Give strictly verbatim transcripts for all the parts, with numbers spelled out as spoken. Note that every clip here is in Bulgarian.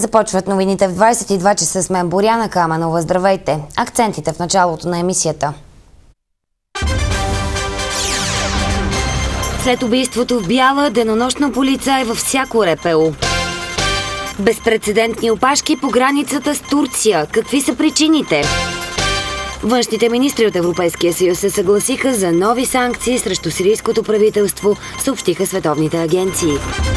Започват новините в двадесет и два часа с мен Боряна Каменова. Здравейте! Акцентите в началото на емисията. След убийството в Бяла, денонощно полицай във всяко РПУ. Безпрецедентни опашки по границата с Турция. Какви са причините? Външните министри от Европейския съюз се съгласиха за нови санкции срещу сирийското правителство, съобщиха световните агенции.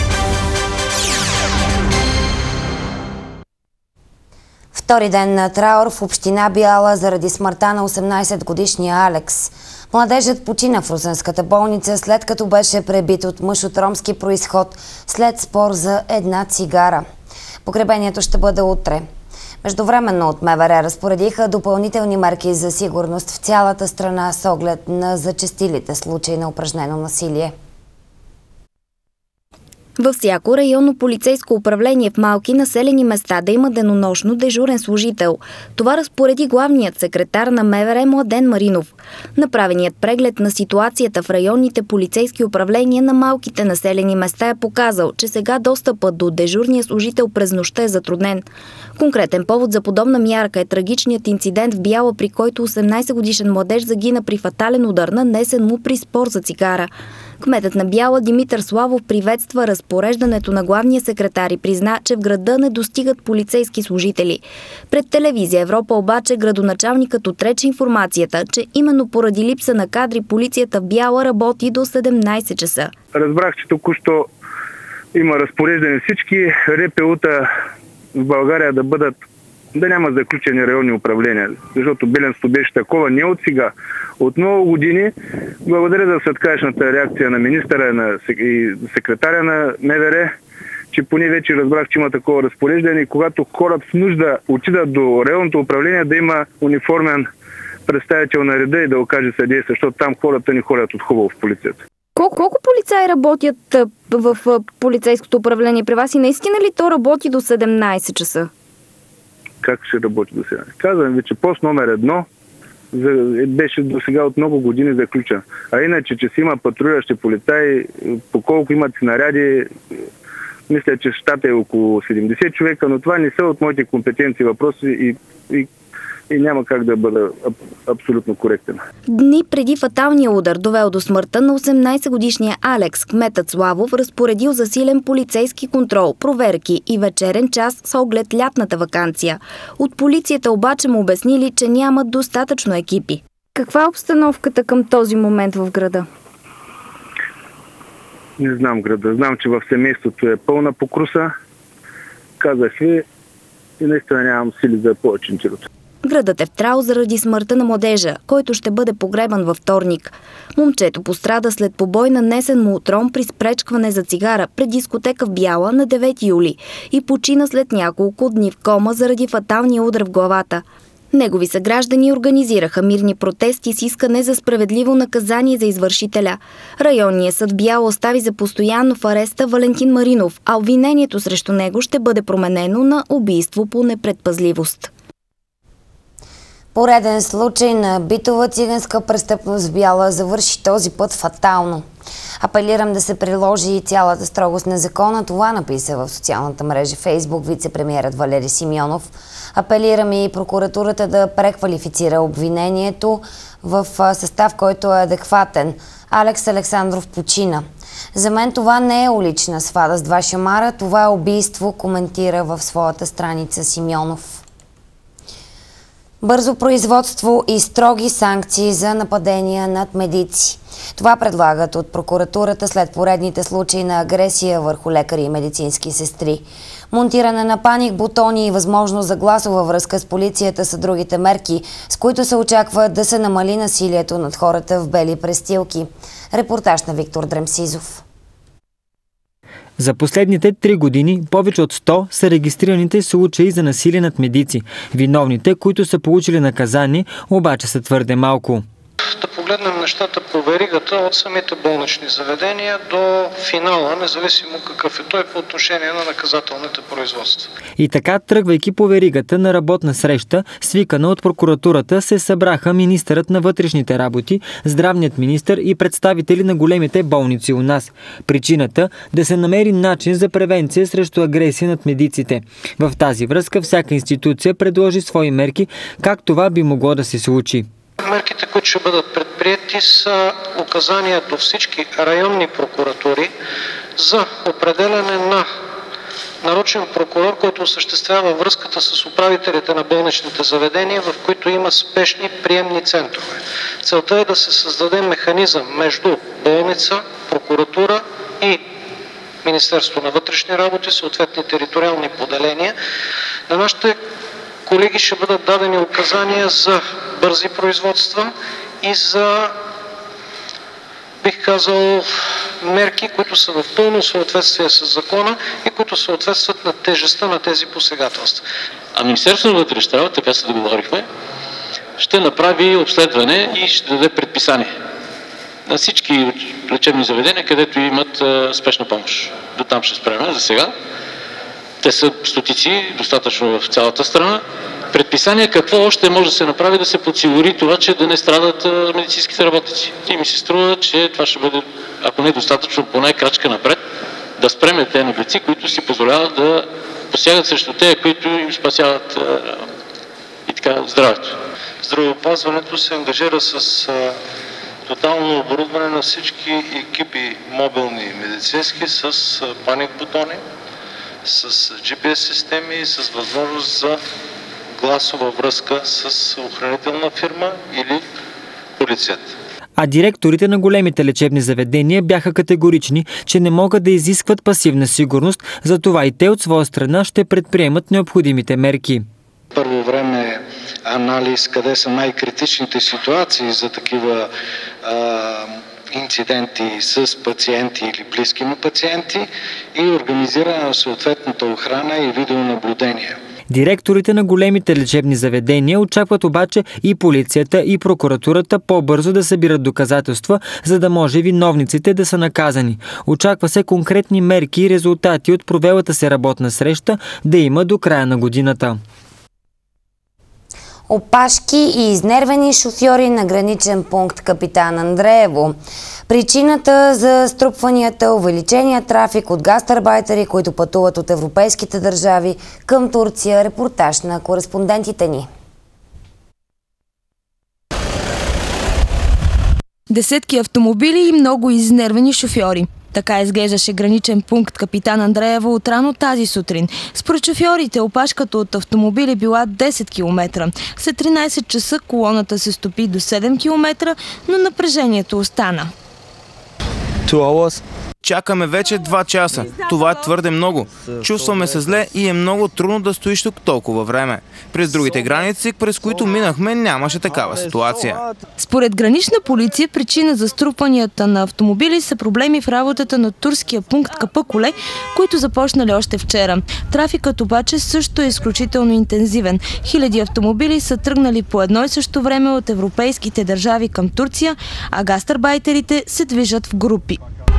Втори ден на траур в община Бяла заради смъртта на осемнадесетгодишния Алекс. Младежът почина в русенската болница, след като беше пребит от мъж от ромски произход след спор за една цигара. Погребението ще бъде утре. Междувременно от МВР разпоредиха допълнителни мерки за сигурност в цялата страна с оглед на зачестилите случаи на упражнено насилие. Във всяко районно полицейско управление в малки населени места да има денонощно дежурен служител. Това разпореди главният секретар на МВР Младен Маринов. Направеният преглед на ситуацията в районните полицейски управления на малките населени места е показал, че сега достъпът до дежурния служител през нощта е затруднен. Конкретен повод за подобна мярка е трагичният инцидент в Бяла, при който осемнадесетгодишен младеж загина при фатален удар, нанесен му при спор за цигара. Кметът на Бяла Димитър Славов приветства разпореждането на главния секретар и призна, че в града не достигат полицейски служители. Пред телевизия Европа обаче градоначалникът отрече информацията, че именно поради липса на кадри полицията в Бяла работи до седемнадесет часа. Разбрах, че току-що има разпореждане всички РПУ-та в България да бъдат, да няма заключени районни управления, защото Беленството беше такова не от сега, от много години. Благодаря за светкавичната реакция на министъра и секретаря на МВР, че поне вече разбрах, че има такова разпореждане и когато хората в нужда отидат до районното управление, да има униформен представител на реда и да окаже съдействие, защото там хората не ходят от хубаво в полицията. Колко, колко полицаи работят в полицейското управление при вас и наистина ли то работи до седемнадесет часа? Как ще работи до сега? Казвам ви, че пост номер едно беше до сега от много години заключен. А иначе, че си има патрулиращи полицаи, по колко имат снаряди, мисля, че щата е около седемдесет човека, но това не са от моите компетенции въпроси и, и, и няма как да бъда аб, абсолютно коректен. Дни преди фаталния удар, довел до смъртта на осемнадесетгодишния Алекс, кметът Славов разпоредил засилен полицейски контрол, проверки и вечерен час с оглед лятната ваканция. От полицията обаче му обяснили, че нямат достатъчно екипи. Каква е обстановката към този момент в града? Не знам града. Знам, че в семейството е пълна покруса. Казах ви и наистина нямам сили за повече интервюта. Градът е в траур заради смъртта на младежа, който ще бъде погребан във вторник. Момчето пострада след побой, нанесен му от ром при спречкване за цигара пред дискотека в Бяла на девети юли и почина след няколко дни в кома заради фаталния удар в главата. Негови съграждани организираха мирни протести с искане за справедливо наказание за извършителя. Районният съд Бяла остави за постоянно в ареста Валентин Маринов, а обвинението срещу него ще бъде променено на убийство по непредпазливост. Пореден случай на битова циганска престъпност в Бяла завърши този път фатално. Апелирам да се приложи и цялата строгост на закона. Това написа в социалната мрежа Фейсбук вице-премиерът Валери Симеонов. Апелирам и прокуратурата да преквалифицира обвинението в състав, който е адекватен. Алекс Александров почина. За мен това не е улична свада с два шамара, това е убийство, коментира в своята страница Симеонов. Бързо производство и строги санкции за нападения над медици. Това предлагат от прокуратурата след поредните случаи на агресия върху лекари и медицински сестри. Монтиране на паник бутони и възможност за гласова връзка с полицията са другите мерки, с които се очаква да се намали насилието над хората в бели престилки. Репортаж на Виктор Дремсизов. За последните три години повече от сто са регистрираните случаи за насилие над медици. Виновните, които са получили наказание, обаче са твърде малко. да погледнем нещата по веригата от самите болнични заведения до финала, независимо какъв е той по отношение на наказателните производства. И така, тръгвайки по веригата на работна среща, свикана от прокуратурата, се събраха министърът на вътрешните работи, здравният министър и представители на големите болници у нас. Причината – да се намери начин за превенция срещу агресия над медиците. В тази връзка всяка институция предложи свои мерки, как това би могло да се случи. Мерките, които ще бъдат предприети, са указания до всички районни прокуратури за определяне на нарочен прокурор, който осъществява връзката с управителите на болничните заведения, в които има спешни приемни центрове. Целта е да се създаде механизъм между болница, прокуратура и Министерство на вътрешни работи, съответни териториални поделения. На нашите колеги ще бъдат дадени указания за бързи производства и за, бих казал, мерки, които са в пълно съответствие с закона и които съответстват на тежестта на тези посегателства. А Министерството на вътрешните работи, така се договорихме, ще направи обследване и ще даде предписание на всички лечебни заведения, където имат а, спешна помощ. До там ще спреме за сега. Те са стотици, достатъчно в цялата страна. Предписание какво още може да се направи да се подсигури това, че да не страдат а, медицинските работници. И ми се струва, че това ще бъде, ако не достатъчно, поне крачка напред, да спреме те наглеци, които си позволяват да посягат срещу те, които им спасяват а, и така здравето. Здравеопазването се ангажира с а, тотално оборудване на всички екипи мобилни медицински с а, паник бутони, с джи пи ес системи и с възможност за гласова връзка с охранителна фирма или полицията. А директорите на големите лечебни заведения бяха категорични, че не могат да изискват пасивна сигурност, затова и те от своя страна ще предприемат необходимите мерки. Първо време анализ къде са най-критичните ситуации за такива а, инциденти с пациенти или близки на пациенти и организиране на съответната охрана и видеонаблюдение. Директорите на големите лечебни заведения очакват обаче и полицията, и прокуратурата по-бързо да събират доказателства, за да може виновниците да са наказани. Очаква се конкретни мерки и резултати от провелата се работна среща да има до края на годината. Опашки и изнервени шофьори на граничен пункт Капитан Андреево. Причината за струпванията, увеличения трафик от гастарбайтери, които пътуват от европейските държави към Турция. Репортаж на кореспондентите ни. Десетки автомобили и много изнервени шофьори. Така изглеждаше граничен пункт Капитан Андреево от рано тази сутрин. Според шофьорите опашката от автомобили била десет километра. След тринайсет часа колоната се стопи до седем километра, но напрежението остана. Чакаме вече два часа. Това е твърде много. Чувстваме се зле и е много трудно да стоиш тук толкова време. През другите граници, през които минахме, нямаше такава ситуация. Според гранична полиция, причина за струпванията на автомобили са проблеми в работата на турския пункт Капъкуле, които започнали още вчера. Трафикът обаче също е изключително интензивен. Хиляди автомобили са тръгнали по едно и също време от европейските държави към Турция, а гастарбайтерите се движат в групи.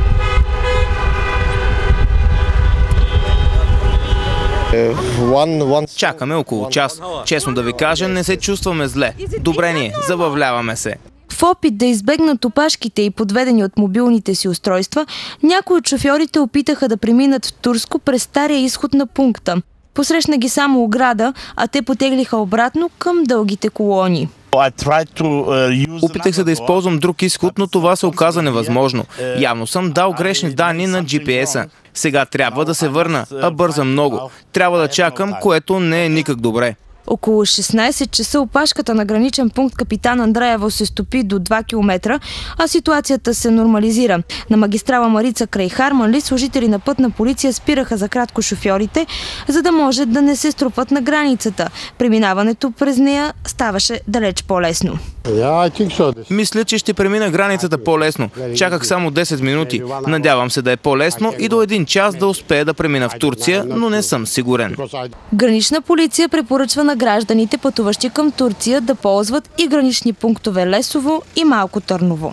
Чакаме около час. Честно да ви кажа, не се чувстваме зле. Добре ни е, забавляваме се. В опит да избегнат опашките и подведени от мобилните си устройства, някои от шофьорите опитаха да преминат в Турско през стария изход на пункта. Посрещна ги само ограда, а те потеглиха обратно към дългите колони. Опитах се да използвам друг изход, но това се оказа невъзможно. Явно съм дал грешни данни на джи пи ес-а. Сега трябва да се върна, а бързам много. Трябва да чакам, което не е никак добре. Около шестнайсет часа опашката на граничен пункт Капитан Андреево се стопи до два километра, а ситуацията се нормализира. На магистрала Марица край Харманли служители на пътна полиция спираха за кратко шофьорите, за да може да не се струпват на границата. Преминаването през нея ставаше далеч по-лесно. Мисля, че ще премина границата по-лесно. Чаках само десет минути. Надявам се да е по-лесно и до един час да успея да премина в Турция, но не съм сигурен. Гранична полиция препоръчва на гражданите, пътуващи към Турция, да ползват и гранични пунктове Лесово и Малко Търново.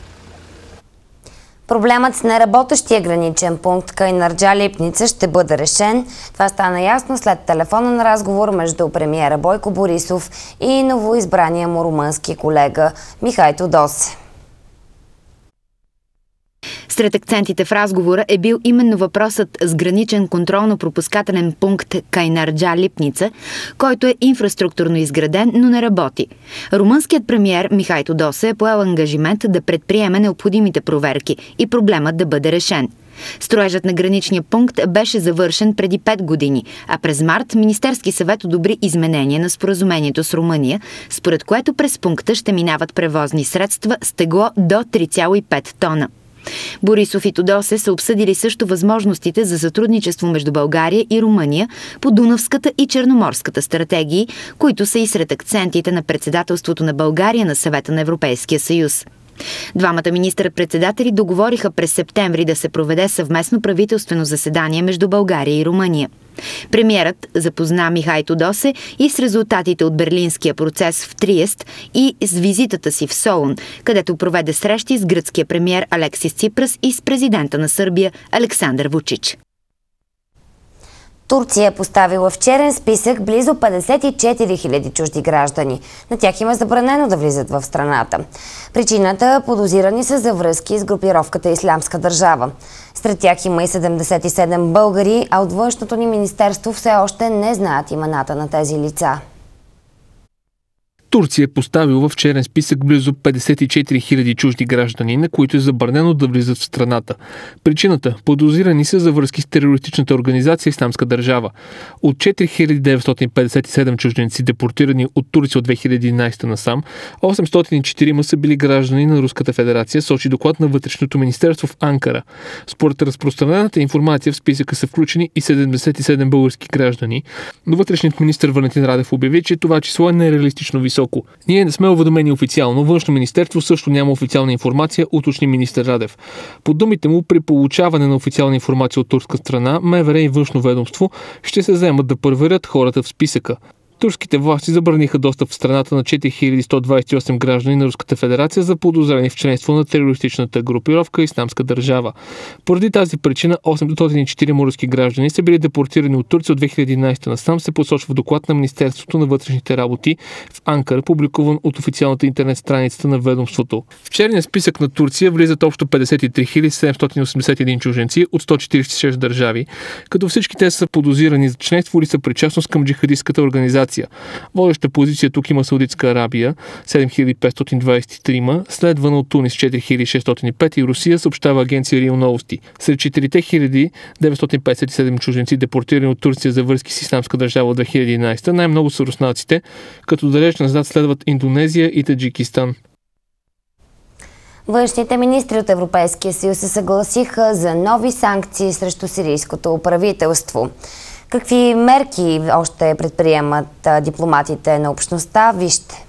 Проблемът с неработещия граничен пункт Кайнарджа Липница ще бъде решен. Това стана ясно след телефонен разговор между премиера Бойко Борисов и новоизбрания му румънски колега Михай Тодосе. Сред акцентите в разговора е бил именно въпросът с граничен контролно-пропускателен пункт Кайнарджа Липница, който е инфраструктурно изграден, но не работи. Румънският премиер Михай Тодосе е поел ангажимент да предприеме необходимите проверки и проблемът да бъде решен. Строежът на граничния пункт беше завършен преди пет години, а през март Министерски съвет одобри изменение на споразумението с Румъния, според което през пункта ще минават превозни средства с тегло до три цяло и пет тона. Борисов и Тодосе са обсъдили също възможностите за сътрудничество между България и Румъния по Дунавската и Черноморската стратегии, които са и сред акцентите на председателството на България на Съвета на Европейския съюз. Двамата министър-председатели договориха през септември да се проведе съвместно правителствено заседание между България и Румъния. Премиерът запозна Михай Тодосе и с резултатите от берлинския процес в Триест и с визитата си в Солун, където проведе срещи с гръцкия премиер Алексис Ципрас и с президента на Сърбия Александър Вучич. Турция е поставила в черен списък близо петдесет и четири хиляди чужди граждани. На тях има забранено да влизат в страната. Причината – подозирани са за връзки с групировката Ислямска държава. Сред тях има и седемдесет и седем българи, а от външното ни министерство все още не знаят имената на тези лица. Турция е поставила в черен списък близо петдесет и четири хиляди чужди граждани, на които е забранено да влизат в страната. Причината – подозирани са за връзки с терористичната организация Ислямска държава. От четири хиляди деветстотин петдесет и седем чужденци, депортирани от Турция от две хиляди и единадесета насам, осемстотин и четирима са били граждани на Руската федерация, сочи доклад на Вътрешното министерство в Анкара. Според разпространената информация в списъка са включени и седемдесет и седем български граждани, но вътрешният министър Валентин Радев обяви, че това число е нереалистично високо. Ние не сме уведомени официално. Външно министерство също няма официална информация, уточни министър Радев. По думите му, при получаване на официална информация от турска страна, МВР и външно ведомство ще се заемат да проверят хората в списъка. Турските власти забраниха достъп в страната на четири хиляди сто двадесет и осем граждани на Руската федерация за подозрени в членство на терористичната групировка Ислямска държава. Поради тази причина осемстотин и четирима руски граждани са били депортирани от Турция от две хиляди и единадесета насам, се посочва доклад на Министерството на вътрешните работи в Анкара, публикуван от официалната интернет страницата на ведомството. В черния списък на Турция влизат общо петдесет и три хиляди седемстотин осемдесет и един чужденци от сто четиридесет и шест държави, като всички те са подозирани за членство или са причастност към джихадистката организация. Водеща позиция тук има Саудитска Арабия седем хиляди петстотин двадесет и три, следвана от Тунис четири хиляди шестстотин и пет и Русия, съобщава агенция РИА Новости. Сред четири хиляди деветстотин петдесет и седем чужденци, депортирани от Турция за връзки с Ислямска държава от две хиляди и единадесета, най-много са руснаците, като далеч назад следват Индонезия и Таджикистан. Външните министри от Европейския съюз се съгласиха за нови санкции срещу сирийското правителство. Какви мерки още предприемат дипломатите на общността? Вижте.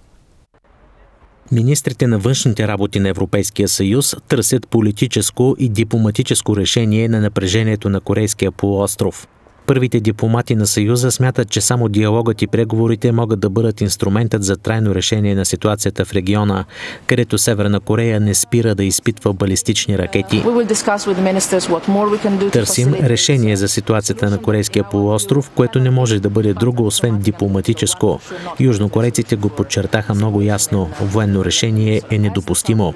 Министрите на външните работи на Европейския съюз търсят политическо и дипломатическо решение на напрежението на Корейския полуостров. Първите дипломати на Съюза смятат, че само диалогът и преговорите могат да бъдат инструментът за трайно решение на ситуацията в региона, където Северна Корея не спира да изпитва балистични ракети. Търсим решение за ситуацията на Корейския полуостров, което не може да бъде друго, освен дипломатическо. Южнокорейците го подчертаха много ясно. Военно решение е недопустимо.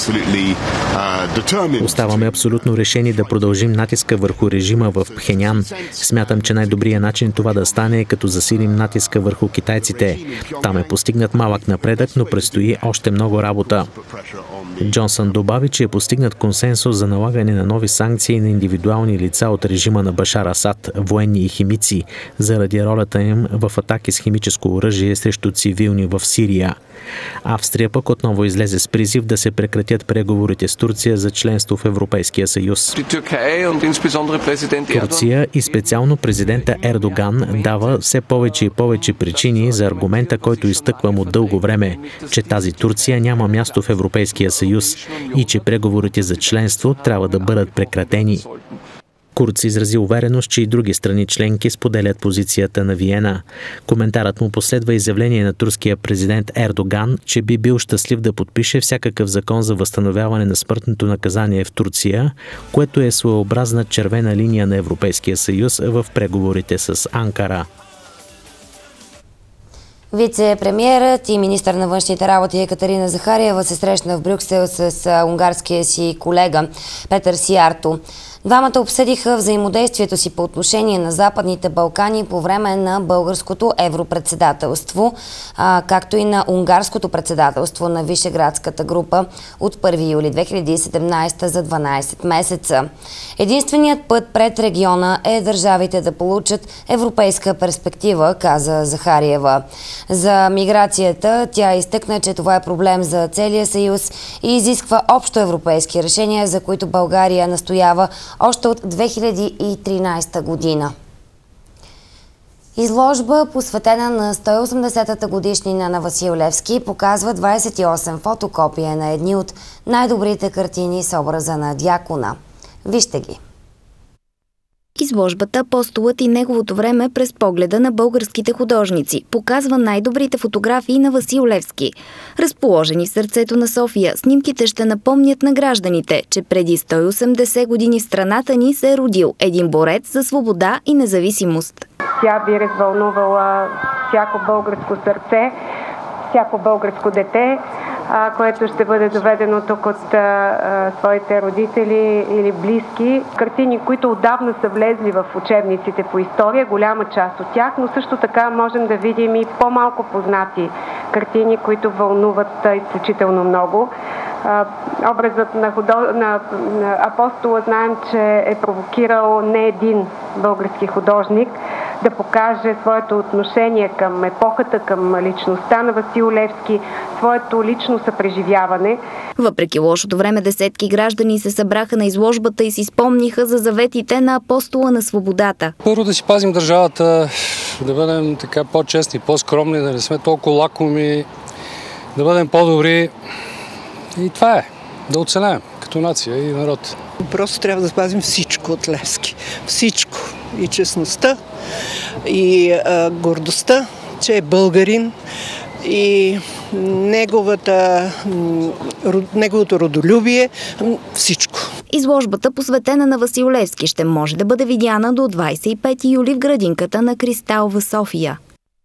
Оставаме абсолютно решени да продължим натиска върху режима в Пхенян. Смятам, че най-добрият начин това да стане е като засилим натиска върху китайците. Там е постигнат малък напредък, но предстои още много работа. Джонсън добави, че е постигнат консенсус за налагане на нови санкции на индивидуални лица от режима на Башар Асад, военни и химици, заради ролята им в атаки с химическо оръжие срещу цивилни в Сирия. Австрия пък отново излезе с призив да се прекратят преговорите с Турция за членство в Европейския съюз. Турция и специално президента Ердоган дава все повече и повече причини за аргумента, който изтъквам от дълго време, че тази Турция няма място в Европейския съюз и че преговорите за членство трябва да бъдат прекратени. Курц изрази увереност, че и други страни членки споделят позицията на Виена. Коментарът му последва изявление на турския президент Ердоган, че би бил щастлив да подпише всякакъв закон за възстановяване на смъртното наказание в Турция, което е своеобразна червена линия на Европейския съюз в преговорите с Анкара. Вице-премиерът и министър на външните работи Екатерина Захариева се срещна в Брюксел с унгарския си колега Петър Сиярто. Двамата обсъдиха взаимодействието си по отношение на Западните Балкани по време на българското европредседателство, а, както и на унгарското председателство на Вишеградската група от първи юли две хиляди и седемнадесета за дванадесет месеца. Единственият път пред региона е държавите да получат европейска перспектива, каза Захариева. За миграцията тя изтъкна, че това е проблем за целия съюз и изисква общо европейски решения, за които България настоява още от две хиляди и тринадесета година. Изложба, посветена на сто и осемдесетата годишнина на Васил Левски, показва двадесет и осем фотокопия на едни от най-добрите картини с образа на Дякона. Вижте ги. Изложбата "Апостолът и неговото време през погледа на българските художници" показва най-добрите фотографии на Васил Левски. Разположени в сърцето на София, снимките ще напомнят на гражданите, че преди сто и осемдесет години в страната ни се е родил един борец за свобода и независимост. Тя би развълнувала всяко българско сърце, всяко българско дете, което ще бъде доведено тук от а, своите родители или близки. Картини, които отдавна са влезли в учебниците по история, голяма част от тях, но също така можем да видим и по-малко познати картини, които вълнуват изключително много. А, образът на, худо... на, на Апостола знаем, че е провокирал не един български художник да покаже своето отношение към епохата, към личността на Васил Левски, своето лично съпреживяване. Въпреки лошото време, десетки граждани се събраха на изложбата и си спомниха за заветите на Апостола на свободата. Първо да си пазим държавата, да бъдем така по-честни, по-скромни, да не сме толкова лакоми, да бъдем по-добри. И това е, да оцелеем като нация и народ. Просто трябва да спазим всичко от Левски. Всичко. И честността, и а, гордостта, че е българин, и неговата, неговото родолюбие, всичко. Изложбата, посветена на Васил Левски, ще може да бъде видяна до двадесет и пети юли в градинката на Кристал в София.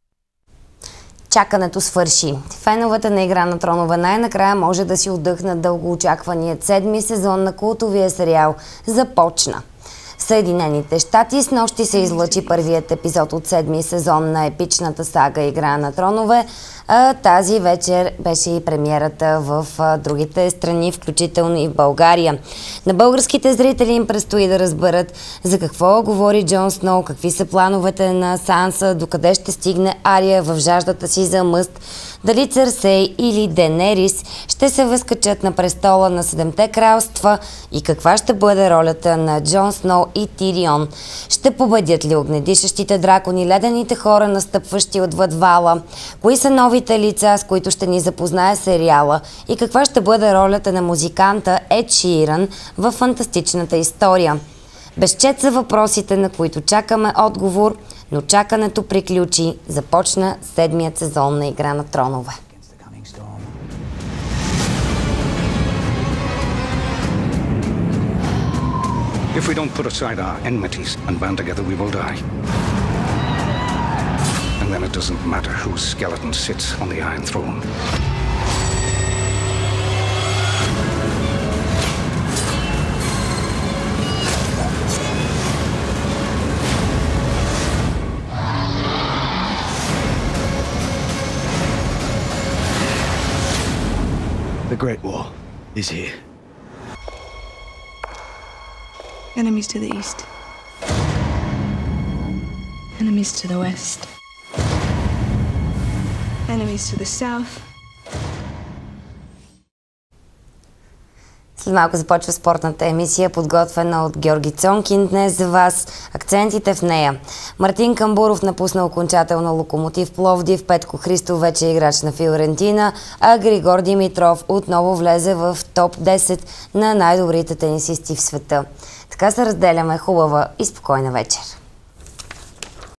Чакането свърши. Феновете на Игра на тронове най-накрая може да си отдъхнат дългоочакваният седми сезон на култовия сериал започна. Съединените щати снощи се излъчи първият епизод от седми сезон на епичната сага Игра на тронове. А тази вечер беше и премиерата в другите страни, включително и в България. На българските зрители им предстои да разберат за какво говори Джон Сноу, какви са плановете на Санса, докъде ще стигне Ария в жаждата си за мъст, дали Церсей или Денерис ще се възкачат на престола на Седемте кралства и каква ще бъде ролята на Джон Сноу и Тирион. Ще победят ли огнедишащите дракони ледените хора, настъпващи отвъд вала? Кои са новите лица, с които ще ни запознае сериала? И каква ще бъде ролята на музиканта Ед Ширан в фантастичната история? Безчет са въпросите, на които чакаме отговор, но чакането приключи. Започна седмият сезон на Игра на тронове. If we don't put aside our enmities and band together, we will die. And then it doesn't matter whose skeleton sits on the Iron Throne. The Great War is here. Enemies to the east. Enemies to the west. Enemies to the south. След малко започва спортната емисия, подготвена от Георги Цонкин. Днес за вас акцентите в нея. Мартин Камбуров напусна окончателно Локомотив Пловдив, Петко Христов вече е играч на Фиорентина, а Григор Димитров отново влезе в топ десет на най-добрите тенисисти в света. Така се разделяме. Хубава и спокойна вечер.